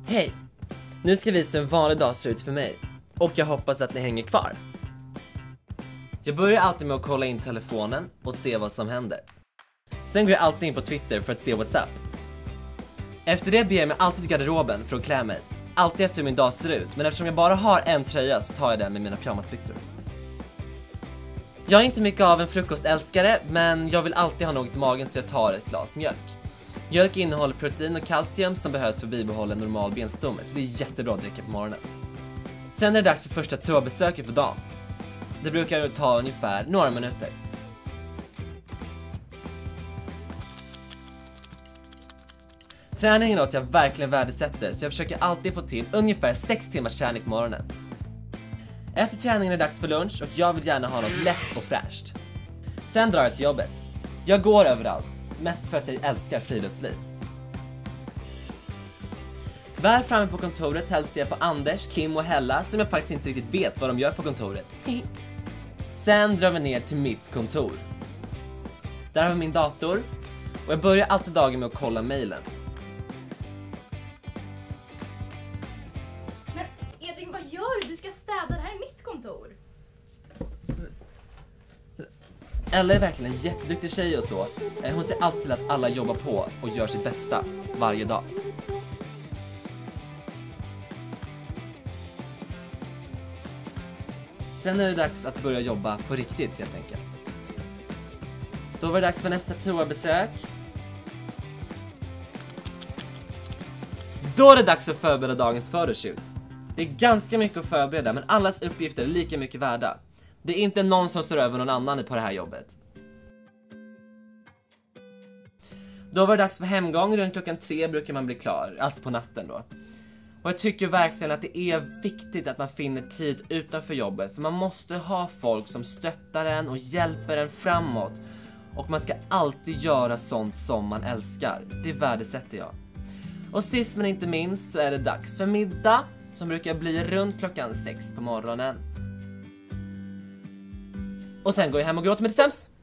Hej! Nu ska jag visa hur en vanlig dag ser ut för mig. Och jag hoppas att ni hänger kvar. Jag börjar alltid med att kolla in telefonen och se vad som händer. Sen går jag alltid in på Twitter för att se what's up. Efter det beger jag mig alltid till garderoben för att klä mig. Alltid efter hur min dag ser ut, men eftersom jag bara har en tröja så tar jag den med mina pyjamasbyxor. Jag är inte mycket av en frukostälskare, men jag vill alltid ha något i magen så jag tar ett glas mjölk. Mjölk innehåller protein och kalcium som behövs för att bibehålla en normal benstomme, så det är jättebra att dricka på morgonen. Sen är det dags för första toabesöket på dagen. Det brukar ta ungefär några minuter. Träning är något jag verkligen värdesätter, så jag försöker alltid få till ungefär 6 timmars träning på morgonen. Efter träningen är det dags för lunch och jag vill gärna ha något lätt och fräscht. Sen drar jag till jobbet. Jag går överallt, mest för att jag älskar friluftsliv. Väl framme på kontoret hälsar jag på Anders, Kim och Hella som jag faktiskt inte riktigt vet vad de gör på kontoret. Sen drar vi ner till mitt kontor. Där har vi min dator och jag börjar alltid dagen med att kolla mejlen. Men Edvin, vad gör du? Du ska städa, det här är mitt kontor. Ella är verkligen en jätteduktig tjej och så. Hon ser alltid till att alla jobbar på och gör sitt bästa varje dag. Sen är det dags att börja jobba på riktigt helt enkelt. Då var det dags för nästa toabesök. Då är det dags att förbereda dagens photoshoot. Det är ganska mycket att förbereda, men allas uppgifter är lika mycket värda. Det är inte någon som står över någon annan på det här jobbet. Då var det dags för hemgång. Runt klockan 3 brukar man bli klar, alltså på natten då. Och jag tycker verkligen att det är viktigt att man finner tid utanför jobbet. För man måste ha folk som stöttar en och hjälper en framåt. Och man ska alltid göra sånt som man älskar. Det värdesätter jag. Och sist men inte minst så är det dags för middag. Som brukar bli runt klockan 6 på morgonen. Och sen går jag hem och gråter med det sämst.